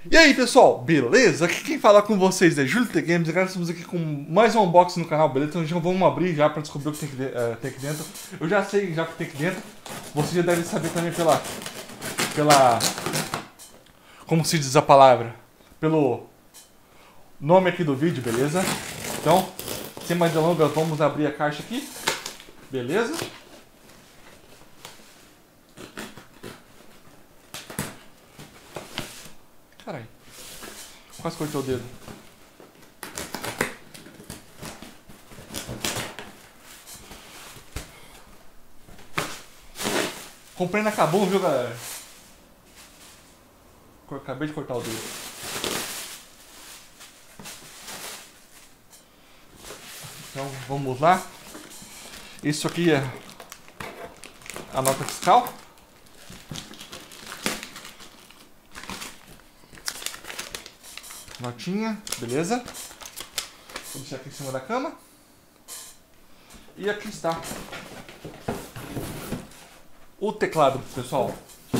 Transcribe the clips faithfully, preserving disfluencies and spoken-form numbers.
E aí pessoal, beleza? Aqui quem fala com vocês é Júlio T Games. Agora estamos aqui com mais um unboxing no canal, beleza? Então já vamos abrir já para descobrir o que tem aqui, uh, tem aqui dentro. Eu já sei já o que tem aqui dentro. Você já deve saber também pela... Pela... Como se diz a palavra? Pelo nome aqui do vídeo, beleza? Então, sem mais delongas, vamos abrir a caixa aqui. Beleza? Caralho, quase cortou o dedo. Comprei na Kabum, viu, galera? Acabei de cortar o dedo. Então, vamos lá. Isso aqui é a nota fiscal. Notinha, beleza? Vou deixar aqui em cima da cama. E aqui está o teclado, pessoal,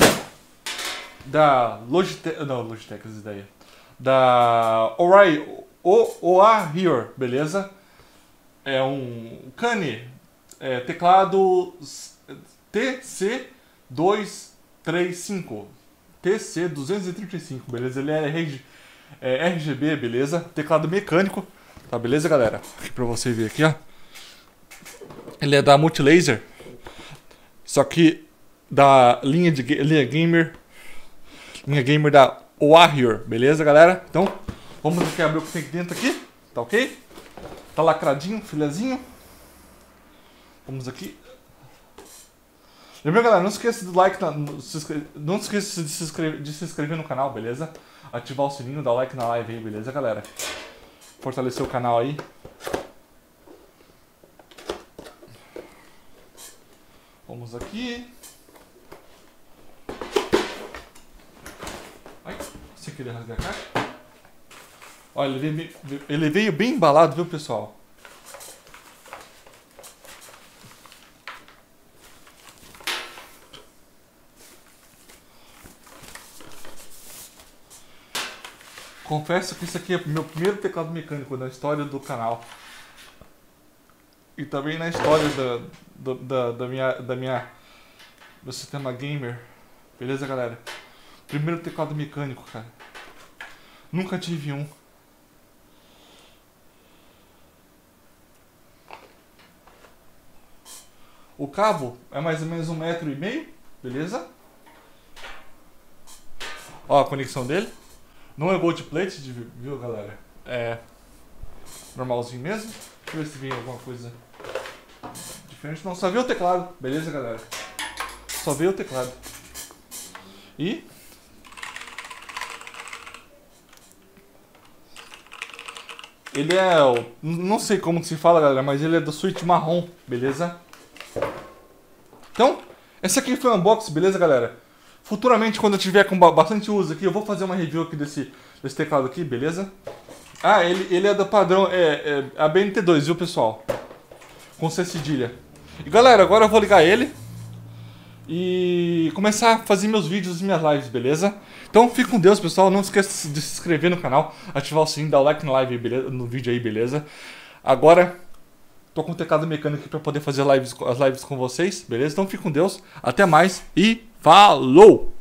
da Logitech, não, Logitech, essa ideia, da Orai, Oahio, beleza? É um Kane, é, teclado T C duzentos e trinta e cinco, T C duzentos e trinta e cinco, beleza? Ele é É R G B, beleza? Teclado mecânico, tá beleza, galera? Aqui pra você ver aqui, ó. Ele é da Multilaser, só que da linha de linha gamer, linha gamer da Oahio, beleza, galera? Então, vamos aqui abrir o que tem aqui dentro aqui, tá ok? Tá lacradinho, filezinho. Vamos aqui. Lembra, galera, não esqueça do like, na, no, se inscreve, não esqueça de se, inscrever, de se inscrever no canal, beleza? Ativar o sininho, dar o like na live aí, beleza, galera? Fortalecer o canal aí. Vamos aqui. Ai, sem querer rasgar a caixa. Olha, ele veio, ele veio bem embalado, viu, pessoal? Confesso que isso aqui é meu primeiro teclado mecânico na história do canal. E também na história da, da, da, da minha, da minha, do sistema gamer. Beleza, galera? Primeiro teclado mecânico, cara. Nunca tive um. O cabo é mais ou menos um metro e meio, beleza? Ó a conexão dele. Não é gold plate, viu, galera? É normalzinho mesmo. Deixa eu ver se vem alguma coisa diferente. Não, só veio o teclado. Beleza, galera? Só veio o teclado. E... ele é... não sei como se fala, galera, mas ele é do suíte marrom, beleza? Então, esse aqui foi o unboxing, beleza, galera? Futuramente, quando eu tiver com bastante uso aqui, eu vou fazer uma review aqui desse, desse teclado aqui, beleza? Ah, ele, ele é do padrão, é, é a B N T dois, viu, pessoal? Com C cedilha. E galera, agora eu vou ligar ele e começar a fazer meus vídeos e minhas lives, beleza? Então, fique com Deus, pessoal. Não esqueça de se inscrever no canal, ativar o sininho, dar o like no, live, beleza? No vídeo aí, beleza? Agora... tô com o teclado mecânico aqui para poder fazer lives, as lives com vocês, beleza? Então fique com Deus, até mais e falou!